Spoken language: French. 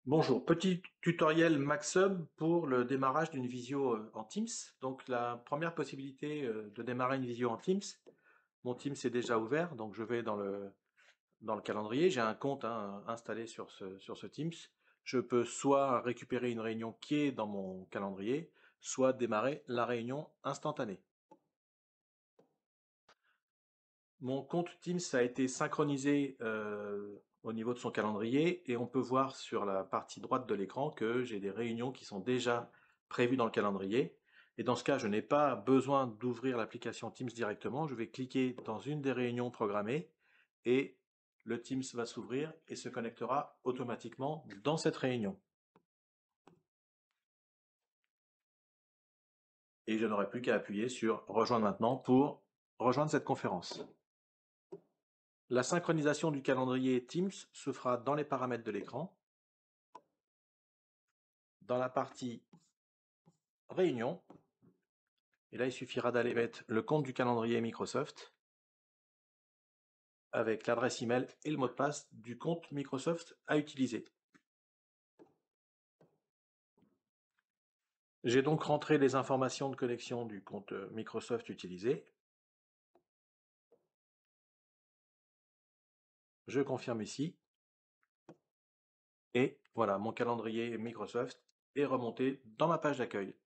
Bonjour, petit tutoriel Maxhub pour le démarrage d'une visio en Teams. Donc la première possibilité de démarrer une visio en Teams, mon Teams est déjà ouvert, donc je vais dans le calendrier, j'ai un compte installé sur ce Teams. Je peux soit récupérer une réunion qui est dans mon calendrier, soit démarrer la réunion instantanée. Mon compte Teams a été synchronisé au niveau de son calendrier et on peut voir sur la partie droite de l'écran que j'ai des réunions qui sont déjà prévues dans le calendrier. Et dans ce cas, je n'ai pas besoin d'ouvrir l'application Teams directement. Je vais cliquer dans une des réunions programmées et le Teams va s'ouvrir et se connectera automatiquement dans cette réunion. Et je n'aurai plus qu'à appuyer sur Rejoindre maintenant pour rejoindre cette conférence. La synchronisation du calendrier Teams se fera dans les paramètres de l'écran, dans la partie Réunion. Et là, il suffira d'aller mettre le compte du calendrier Microsoft avec l'adresse email et le mot de passe du compte Microsoft à utiliser. J'ai donc rentré les informations de connexion du compte Microsoft utilisé. Je confirme ici. Et voilà, mon calendrier Microsoft est remonté dans ma page d'accueil.